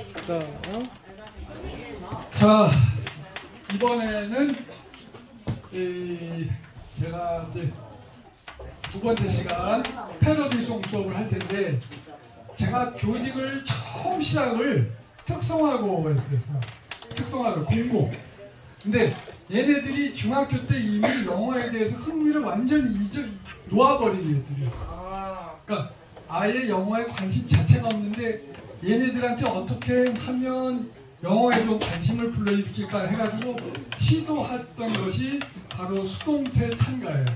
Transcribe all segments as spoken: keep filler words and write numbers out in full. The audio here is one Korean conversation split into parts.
자, 어? 자 이번에는 이 제가 이제 두 번째 시간 패러디송 수업을 할 텐데, 제가 교직을 처음 시작을 특성화고 했어요. 특성화를 공고. 근데 얘네들이 중학교 때 이미 영어에 대해서 흥미를 완전히 잊어 놓아버린 애들이에요. 그러니까 아예 영어에 관심 자체가 없는데, 얘네들한테 어떻게 하면 영어에 좀 관심을 불러일으킬까 해가지고 시도했던 것이 바로 수동태 참가예요.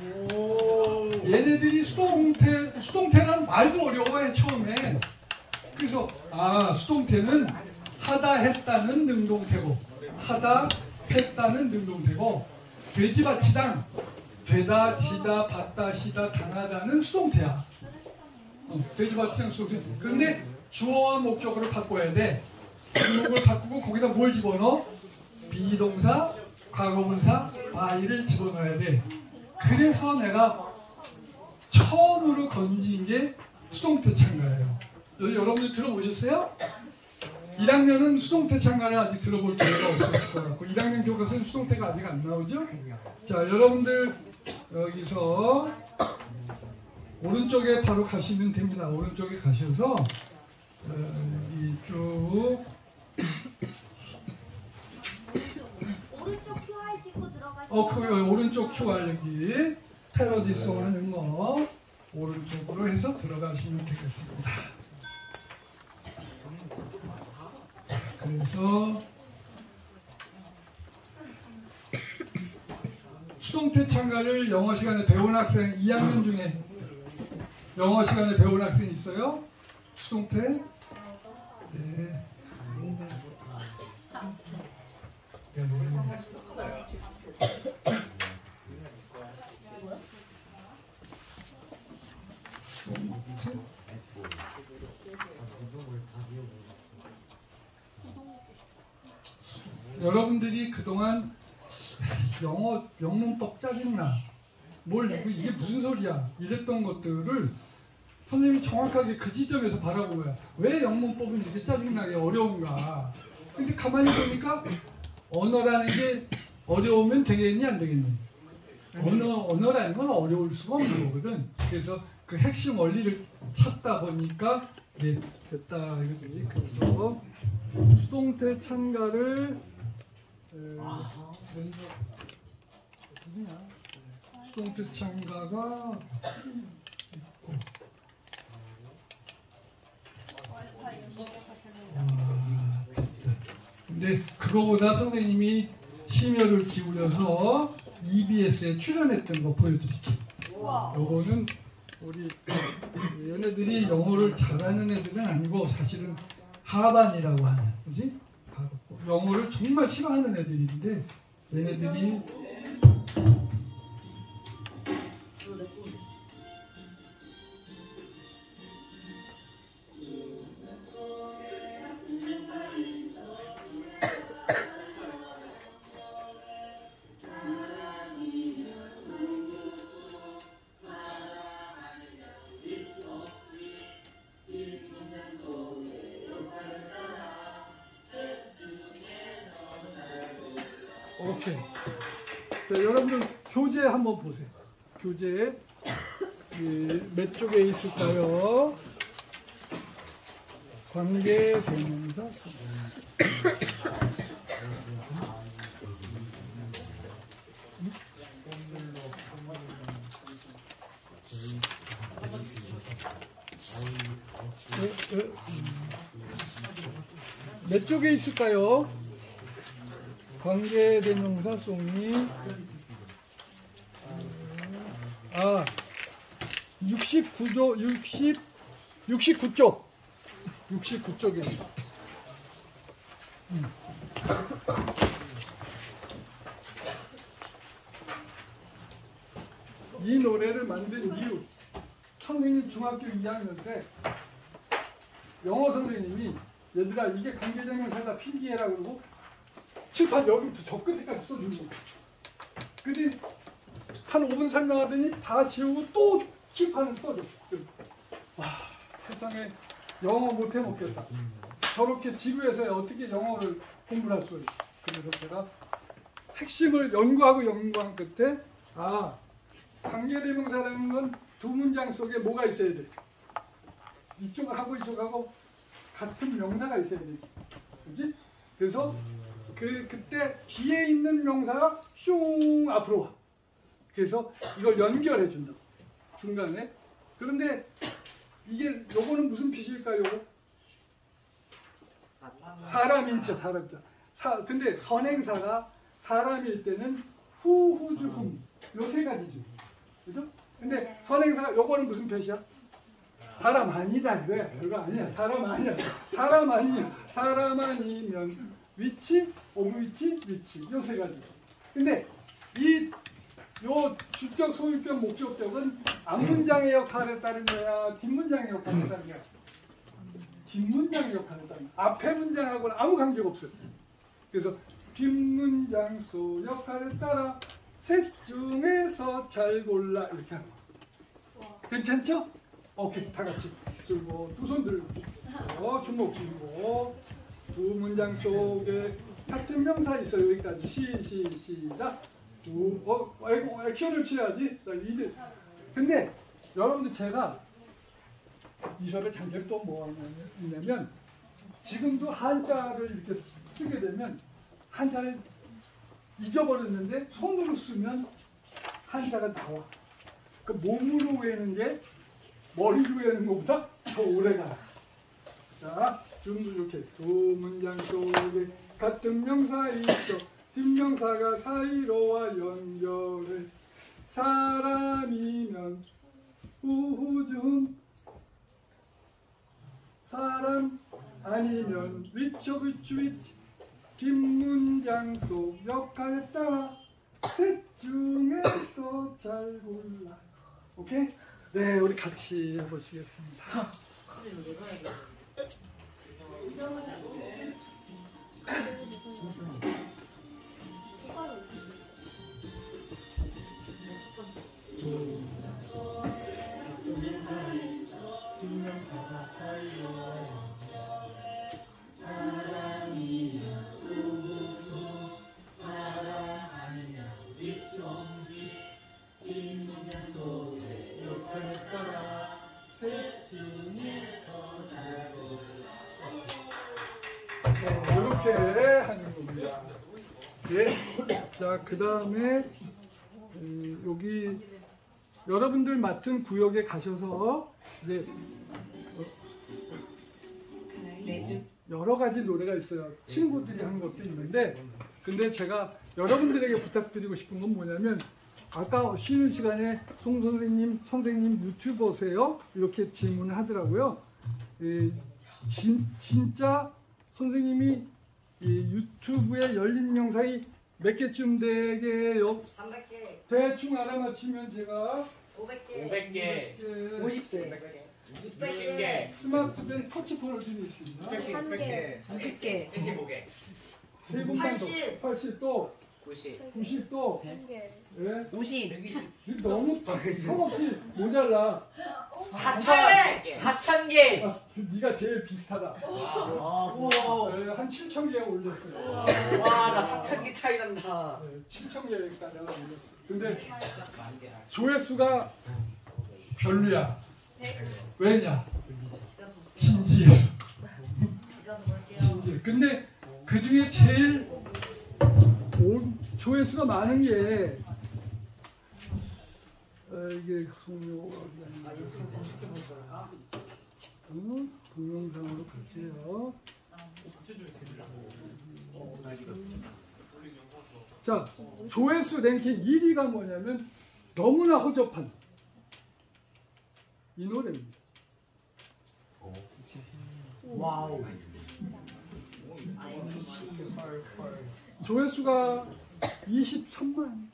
얘네들이 수동태, 수동태라는 말도 어려워해 처음에. 그래서 아, 수동태는 하다 했다는 능동태고, 하다 했다는 능동태고, 돼지바치당, 되다, 지다, 받다, 희다, 당하다는 수동태야. 어, 돼지바치당 수동태. 근데 주어와 목적어를 바꿔야 돼. 주목을 바꾸고 거기다 뭘 집어넣어? 비동사, 과거분사, i를 집어넣어야 돼. 그래서 내가 처음으로 건진 게 수동태 참가예요. 여러분들 들어보셨어요? 일 학년은 수동태 참가를 아직 들어볼 기회가 없었을 것 같고, 일 학년 교과서는 수동태가 아직 안 나오죠? 자, 여러분들 여기서 오른쪽에 바로 가시면 됩니다. 오른쪽에 가셔서 어, 이쪽 오른쪽 큐알 찍고 들어가시면 어, 그 오른쪽 큐알 여기 패러디송 하는 거 오른쪽으로 해서 들어가시면 되겠습니다. 그래서 수동태 참가를 영어 시간에 배운 학생, 이 학년 중에 영어 시간에 배운 학생 있어요? 수동태? 네. 여러분들이 그동안 영어 영문법 짜증나, 뭘 이게 무슨 소리야 이랬던 것들을 선생님이 정확하게 그 지점에서 바라본 거야. 왜 영문법은 이렇게 짜증나게 어려운가. 근데 가만히 보니까 언어라는 게 어려우면 되겠니 안 되겠니? 언어, 언어라는 건 어려울 수가 없는 거거든. 그래서 그 핵심 원리를 찾다 보니까 네, 됐다 이거지. 그래서 수동태 참가를 에, 먼저 어디냐? 수동태 참가가 있고. 아, 근데 그거보다 선생님이 심혈을 기울여서 이비에스에 출연했던 거 보여드릴게요. 요거는 우리 얘네들이 영어를 잘하는 애들은 아니고 사실은 하반이라고 하는, 그지? 영어를 정말 싫어하는 애들인데 얘네들이 오케이. 자, 여러분들 교재 한번 보세요. 교재 몇 쪽에 있을까요? 관계 대명사. 몇 쪽에 있을까요? 관계대명사 송이 아 육십구 조 육십 육십구 쪽 육십구 쪽입니다. 음. 이 노래를 만든 이유, 선생님 중학교 이 학년 때 영어 선생님이 얘들아 이게 관계대명사다 필기해라 그러고 칠판 여기부터 저 끝에까지 써주는 거예요. 근데 한 오 분 설명하더니 다 지우고 또 칠판을 써줘. 와, 세상에 영어 못해 먹겠다. 저렇게 지루해서 어떻게 영어를 공부를 할 수 있어요. 그래서 제가 핵심을 연구하고 연구한 끝에 아, 관계대명사라는 건 두 문장 속에 뭐가 있어야 돼? 이쪽하고 이쪽하고 같은 명사가 있어야 돼. 그지? 그래서 그, 그때 뒤에 있는 명사가 슝 앞으로 와. 그래서 이걸 연결해 준다. 중간에. 그런데 이게 요거는 무슨 빛일까요? 요거? 사람인자, 사람자. 사, 근데 선행사가 사람일 때는 후, 후주, 흠. 요 세 가지죠. 그죠? 근데 선행사가 요거는 무슨 표시야? 사람 아니다. 왜? 이거 아니야. 사람 아니야. 사람 아니야. 사람 아니면 위치, 오브 위치, 위치. 요 세 가지. 근데 이 요 주격, 소유격, 목적격은 앞문장의 역할에 따른 거야? 뒷문장의 역할에 따른 거야? 뒷문장의 역할에 따른 거야. 앞에 문장하고는 아무 관계가 없어요. 그래서 뒷문장 소 역할에 따라 셋 중에서 잘 골라 이렇게 하는 거. 괜찮죠? 오케이, 다 같이 들고 두 손 들고 어, 주먹 쥐고 두 문장 속에 같은 명사 있어. 여기까지 시, 시, 시작. 두, 어, 아이고, 액션을 취해야지. 자, 이제 근데 여러분들 제가 이 수업의 장점이 또 뭐가 있냐면 지금도 한자를 이렇게 쓰게 되면 한자를 잊어버렸는데 손으로 쓰면 한자가 나와. 그 몸으로 외우는 게 머리로 외우는 것보다 더 오래 가요. 자, 좀 이렇게 두 문장 속에 같은 명사 있어. 뒷명사가 사이로와 연결해. 사람이면 우후중. 사람 아니면 위치 위치 위치. 뒷문장 속 역할에 따라 셋 중에서 잘 골라. 오케이? 네, 우리 같이 해보시겠습니다. 뒷명사가 사이로와 이렇게 하는 겁니다. 네. 자, 그 다음에 음, 여기 여러분들 맡은 구역에 가셔서 이제 여러 가지 노래가 있어요. 친구들이 한 것도 있는데, 근데 제가 여러분들에게 부탁드리고 싶은 건 뭐냐면, 아까 쉬는 시간에 송 선생님, 선생님 유튜버세요? 이렇게 질문을 하더라고요. 이, 진, 진짜 선생님이 이 유튜브에 열린 영상이 몇 개쯤 되게요? 삼백 개. 대충 알아맞히면 제가 오백 개. 오백 개. 오십 개. 육백 개. 스마트폰 터치폰을 드리겠습니다. 한 개. 육십 개. 칠십오 개. 세 번만 더. 팔십. 팔십 또. 구십. 구십 또. 예? 오십. 너무 턱없이 모자라. 사천 개. 사천 개. 아, 네가 제일 비슷하다. 아, 우와. 예, 한 칠천 개 올렸어요. 와, 나 삼천 개 차이 난다. 예, 칠천 개까지 올렸어요. 근데 조회수가 별로야. 왜냐? 진지해서. 진지해. 근데 그 중에 제일 조회수가 많은 게 어, 이게 송묘 어, 동영상으로 갈게요. 자, 조회수 랭킹 일 위가 뭐냐면 너무나 허접한 이 노래입니다. 와우. 조회수가 이십삼만,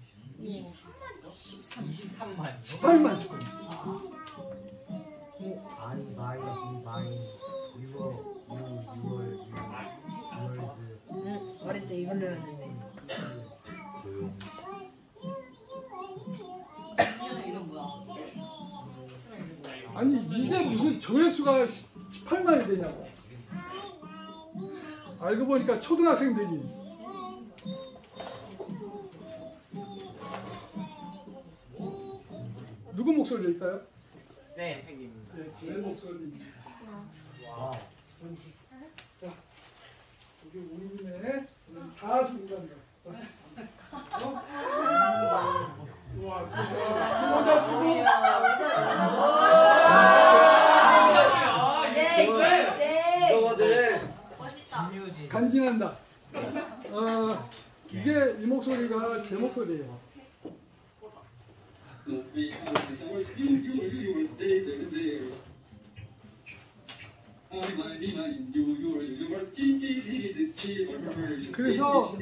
이십삼만. 십팔만, 십팔만. I buy he buy you you yours yours 말했대 이걸로 했는데. 이건 뭐야? 아니 이게 무슨 조회수가 십팔만이 되냐고. 알고 보니까 초등학생들이 누구 목소리일까요? 네, 선생님입니다. 네, 제 목소리입니다. 와. 자, 여기 오는데 다 준비한다. 어? 우와, 모자 쓰고 이거거든. 간지난다. 어, 이게 이 목소리가 제 목소리예요. 그래서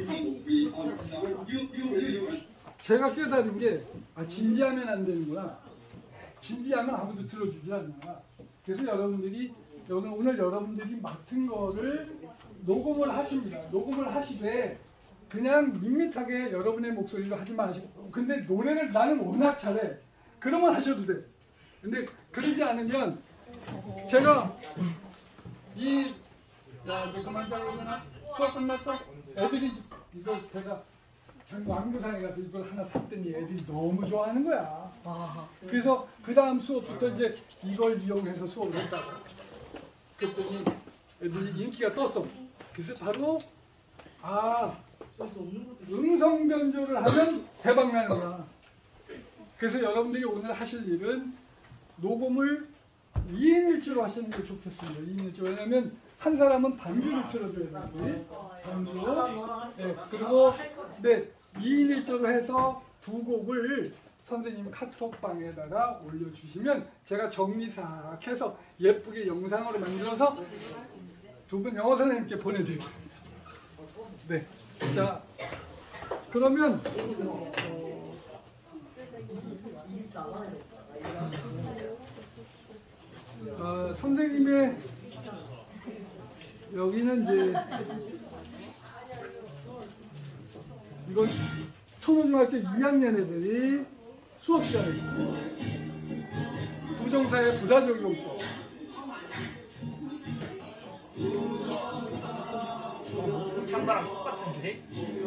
제가 깨달은 게 아, 진지하면 안 되는구나. 진지하면 아무도 들어주지 않나. 그래서 여러분들이 오늘, 오늘 여러분들이 맡은 거를 녹음을 하십니다. 녹음을 하시되 그냥 밋밋하게 여러분의 목소리로 하지 마시고, 근데 노래를 나는 워낙 잘해. 그러면 하셔도 돼. 근데 그러지 않으면 제가 이, 야, 너 그만 자르구나. 수업 끝났어? 애들이 이거 제가 왕부상에 가서 이걸 하나 샀더니 애들이 너무 좋아하는 거야. 그래서 그 다음 수업부터 이제 이걸 이용해서 수업을 했다고. 그랬더니 애들이 인기가 떴어. 그래서 바로 아, 음성 변조를 하면 대박 나는 거야. 그래서 여러분들이 오늘 하실 일은 녹음을 이인 일조로 하시는 게 좋겠습니다. 이인 일조. 왜냐면 한 사람은 반주를 틀어줘야 되는데 반주. 네, 그리고 네, 이인 일조로 해서 두 곡을 선생님 카톡방에다가 올려주시면 제가 정리 싹 해서 예쁘게 영상으로 만들어서 두 분 영어 선생님께 보내드릴 겁니다. 네, 자 그러면 어, 어, 선생님의 여기는 이제 이건 청소중학교 이 학년 애들이 수업 시간에 있습니다. 부정사의 부사적용법. 장바랑 똑같은데?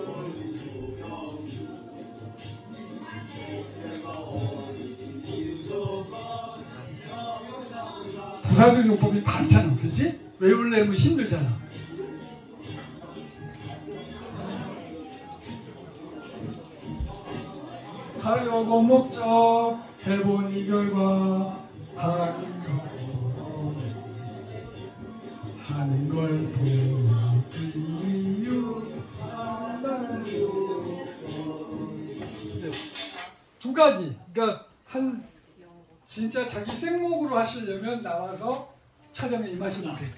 부사적용법이 많잖아, 그지? 외우려면 힘들잖아. 하려고 목적 해보니 결과 하는 거 하는 걸 보니 이유 하나는 두 가지. 그러니까 한 진짜 자기 생목으로 하시려면 나와서 촬영에 임하시면 돼.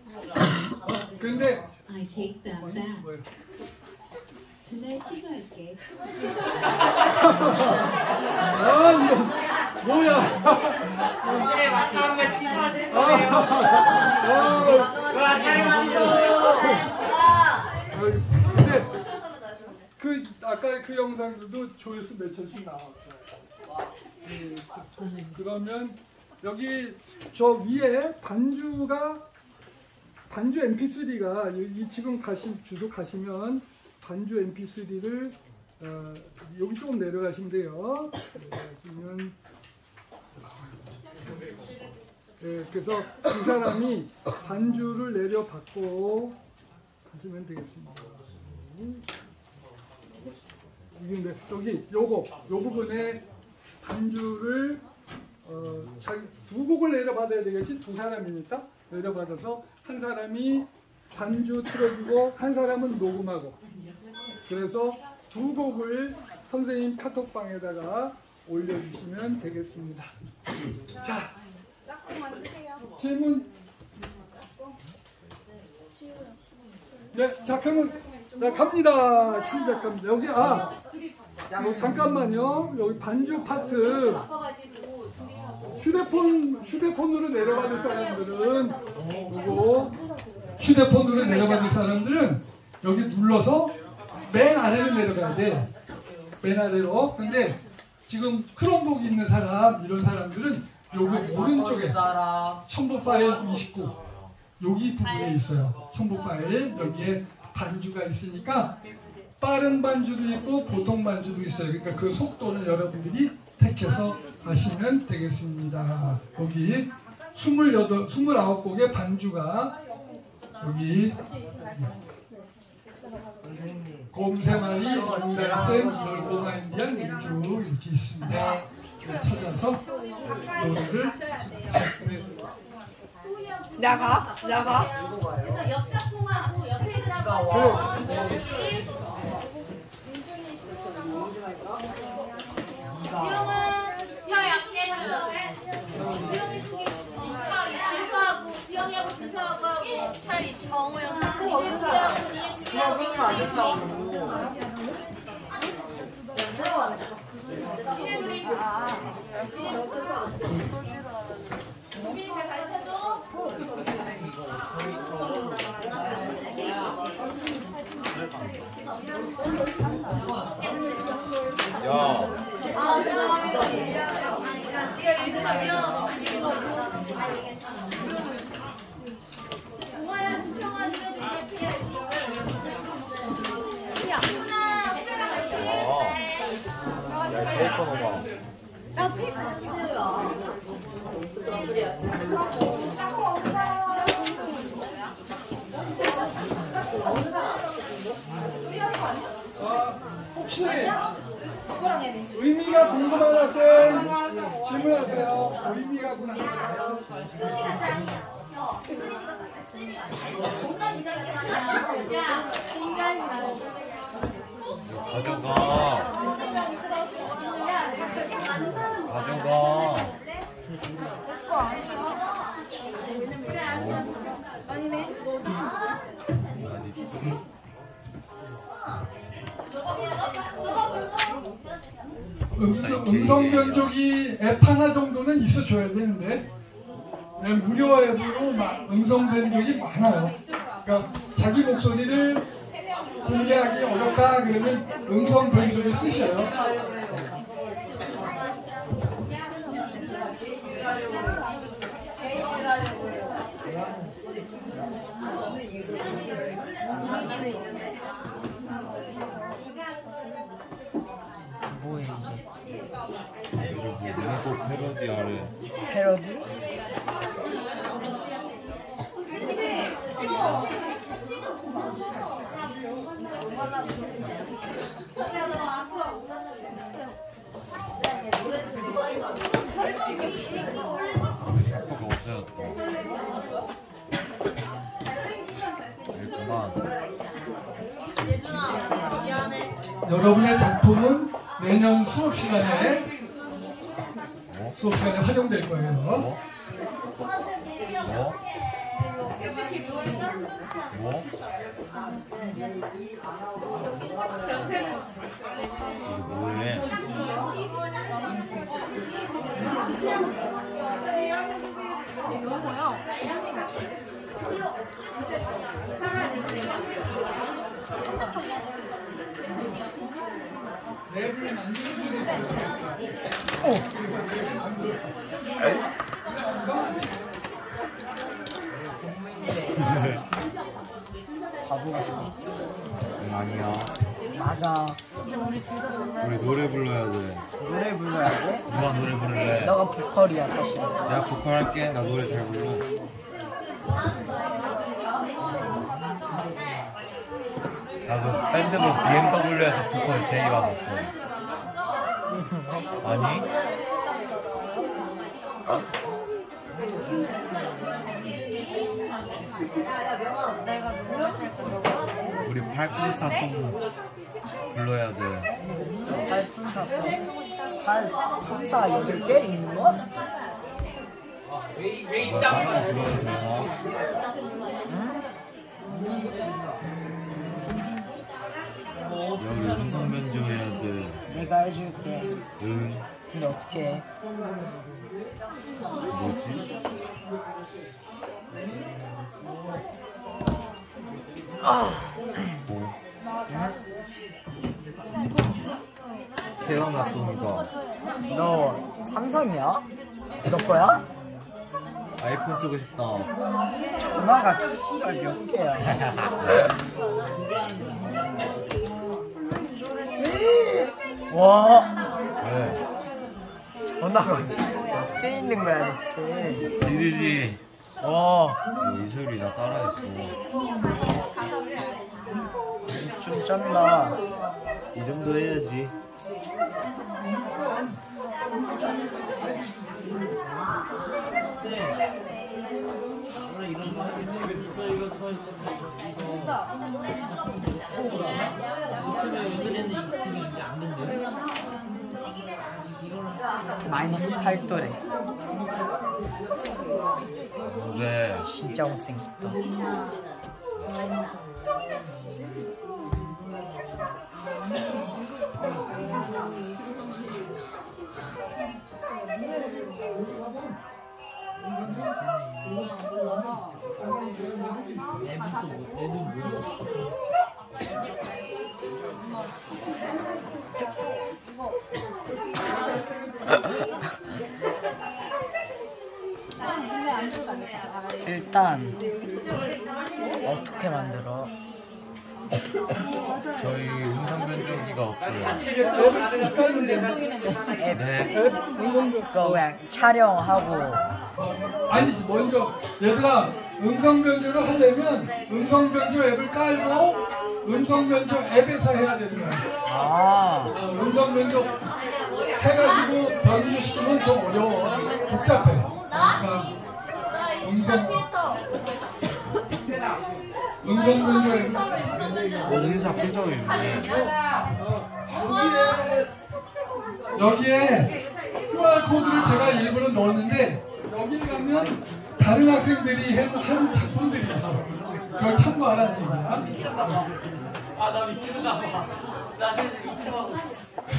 그런데 I take that 뭐야? back. 뭐야? Tonight 취소할게. 아 이거 뭐야? 네, 맞다면 취소하실 아, 거예요. 아, 와, 촬영 취소. 아, 근데 그 아까 그 영상들도 조회수 몇천씩 나왔어요. 네, 그, 그러면 여기 저 위에 반주가 반주 엠피쓰리가 여기 지금 가시 주소 가시면 반주 엠피쓰리를 어, 여기 조금 내려가시면 돼요. 내려가시면 네, 그래서 두 사람이 반주를 내려받고 하시면 되겠습니다. 이게 여기 요거 요 부분에 반주를 어, 자기 두 곡을 내려받아야 되겠지. 두 사람이니까 내려받아서 한 사람이 반주 틀어주고 한 사람은 녹음하고, 그래서 두 곡을 선생님 카톡방에다가 올려주시면 되겠습니다. 자, 질문. 네, 자 그러면 네, 갑니다. 시작합니다. 여기 아 어, 잠깐만요. 여기 반주 파트 휴대폰 휴대폰으로 내려받을 사람들은 요거 휴대폰으로 내려받을 사람들은 여기 눌러서 맨 아래로 내려가야 돼. 맨 아래로. 근데 지금 크롬북 있는 사람 이런 사람들은 여기 오른쪽에 첨부 파일 이십구 여기 부분에 있어요. 첨부 파일 여기에 반주가 있으니까 빠른 반주도 있고 보통 반주도 있어요. 그러니까 그 속도는 여러분들이 택해서 하시면 되겠습니다. 여기 스물여덟, 스물아홉 곡의 반주가 여기 곰새마리, 중달샘, 놀고마 인디안, 민주 이렇게 있습니다. 찾아서 노래를 나가? 나가? 옆작품하고 옆에 그냥 지영은 지영 약대는 지영이 속이 지수하고 지영이하고 지수하고 차이 정우 영상 그러면 안 된다고. 고민이 잘 가르쳐줘. 아, 죄송합니다. 그냥 지가 읽으다 미안하다. 동아야 수평아 이거 좀 같이 해야지. 야, 페이커 넘어. 나 페이퍼 있어요. 아, 혹시 의미가 궁금한 학생 질문하세요. 의미가 궁금해요. 가져가. 가져가. 음성, 음성 변조기 앱 하나 정도는 있어줘야 되는데 그냥 무료 앱으로 막 음성 변조기 많아요. 그러니까 자기 목소리를 공개하기 어렵다 그러면 음성 변조를 쓰셔요. 뭐해 이제? 이거 꼭 패러디 하래. 패러디? 샤프가 없어졌다. 그만. 예준아 미안해. 여러분의 작품은 내년 수업 시간에 수업 시간에 활용될 거예요. 뭐? 뭐? 이거 뭐해? 랩을 만들어주는 바보 같아. 응, 아니야. 맞아. 우리 노래 불러야 돼. 노래 불러야 돼? 누가 노래 부를래? 너가 보컬이야 사실. 내가 보컬 할게. 나 노래 잘 불러. 나도 밴드부 비엠더블유에서 보컬 제이 받았어. 아니? 우리 팔꿈사송 불러야 돼. 팔품사 써. 팔품사 여덟 개 있는 거? 뭐 따라 불러도 되나? 여기 음성 변조해야 돼. 내가 해줄게. 응. 근데 어떻게 해? 뭐지? 뭐? 태어났습니다. 너 삼성이야? 너 거야? 아이폰 쓰고 싶다. 전화가 씨발 몇 개야. 와, 왜? 전화가 몇 개 있는 거야 대체. 지르지. 와, 뭐 이 소리 나 따라했어. 좀 쩐다. 이 정도 해야지. 마이너스 팔 도래. 왜? 진짜 못생겼다. 일단 어떻게 만들어? 저희 음성 변조기가 없어요. 앱 네. 그거 그냥 촬영하고 아니지 먼저 얘들아 음성 변조를 하려면 음성 변조 앱을 깔고 음성 변조 앱에서 해야 되는 거야. 아 음성 변조 해가지고 변조시키면 좀 어려워. 복잡해. 그러니까 자, 음성 인스타 필터. 음성 변조 앱. 어, 인사 필터가 있네. 여기에 큐알 코드를 제가 일부러 넣었는데 여기 가면 다른 학생들이 한, 한 작품들이 있어. 그걸 참고하라는 얘기야. 아, 나 미쳤나 봐. 나 사실 미쳐하고 있어.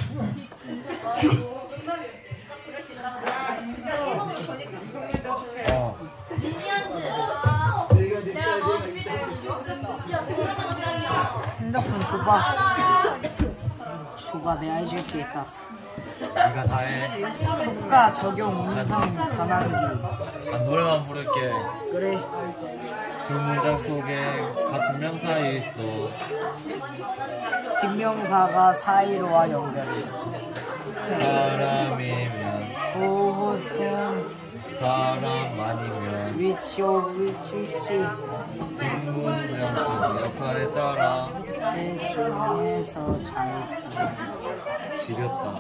어. 미니언즈. 내가 너한테 필요한 진짜 돌아가는 장이야. 핸드폰 줘봐. 줘봐 내가 해줄게 딱. 네가 다 해. 효과 적용 음성 변환기. 아, 노래만 부를게. 그래. 두 문장 속에 같은 명사에 있어. 뒷명사가 사이로와 연결해. 사람이면 보호손 사람 아니면 위치 오브 위치 위치 뒷문장수 역할에 따라 셋 중에서 잘 지렸다.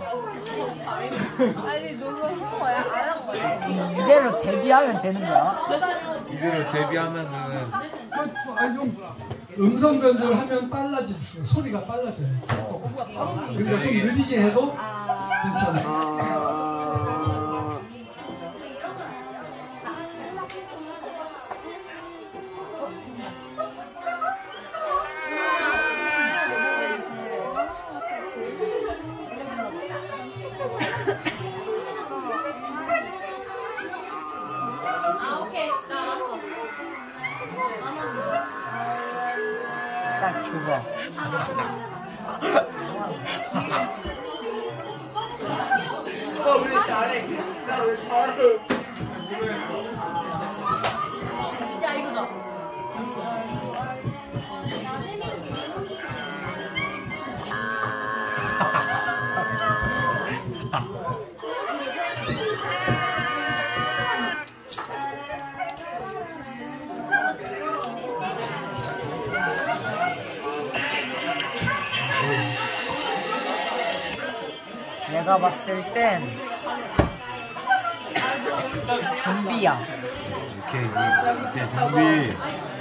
아니 너가 한 거야? 안 한 거야? 이대로 데뷔하면 되는 거야? 이대로 데뷔하면은 좀, 아니, 좀 음성 변조를 하면 빨라질수록 소리가 빨라져요. 그러니까 좀 느리게 해도 괜찮아요. 아... 아, 오케이. 알았어. 딱 줘봐. 나 왜 잘해? 나 왜 잘해? 야, 이거다. 내가 봤을 땐 좀비야. 오케이 이제 준비.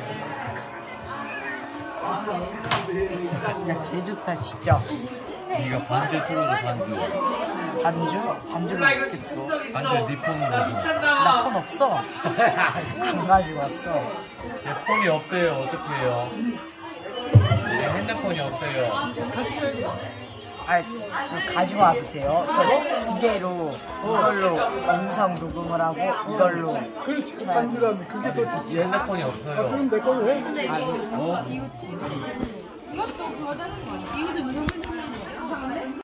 야, 개 좋다 진짜. 네가 반주 틀어줘 반주. 반주? 반주를 나 이거 어떻게 진짜 줘? 있어. 반주 네 폰으로 나 줘. 미쳤나 나 봐. 폰 없어. 안 가지고 왔어. 내 폰이 없대요. 어떻게 해요? 내 핸드폰이 없대요. 아이, 그거 가지고 와도 돼요? 그두 개로 이걸로 음성 녹음을 하고 이걸로 그렇지. 반주라면 그게 더 좋지. 이 핸드폰이 없어요. 그럼 내 걸로 해. 아니 어? 이것도 그거 되는 거 아니야? 이것도 음성 편집하는 거야?